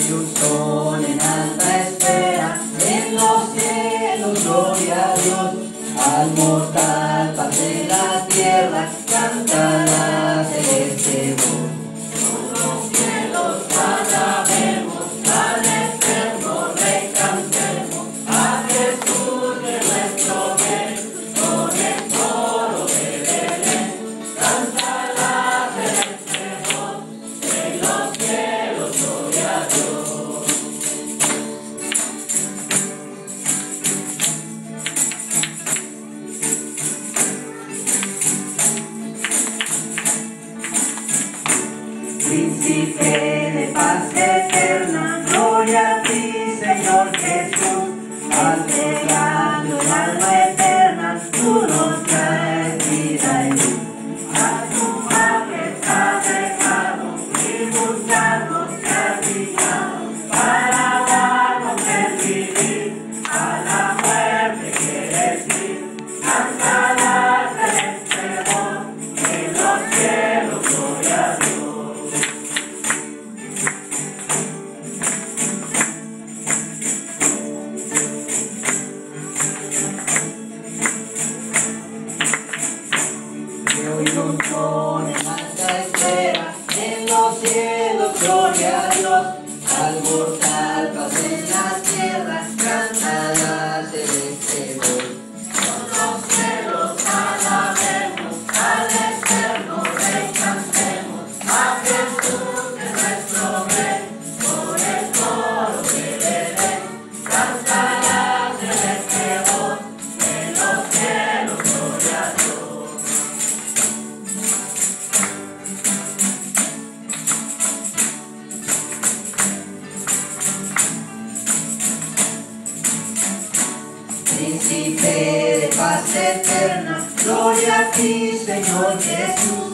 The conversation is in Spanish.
y un sol en alta espera, en los cielos, gloria a Dios. Al mortal paz de la tierra, canta la celeste voz. Con los cielos alabemos, al eterno Rey cantemos, a Jesús de nuestro bien, con el coro de Belén. Canta la celeste voz, en los cielos, gloria a Dios. Príncipe de paz eterna, gloria a ti, Señor Jesús. Alegrando el alma eterna, tú nos traes vida y luz. A tu majestad dejado y buscamos castigados para darnos el vivir. A la muerte quieres ir, canta la celeste voz, en los cielos, gloria a Dios. Y un sol en alta espera, en los cielos, gloria a Dios. Al mortal paz en la tierra, canta la celeste voz. Con los cielos alabemos, al eterno Rey cantemos, a Jesús de nuestro Rey, con el coro de Belén. Canta la celeste voz, en los cielos, gloria a Dios. Príncipe de paz eterna, gloria a ti, Señor Jesús.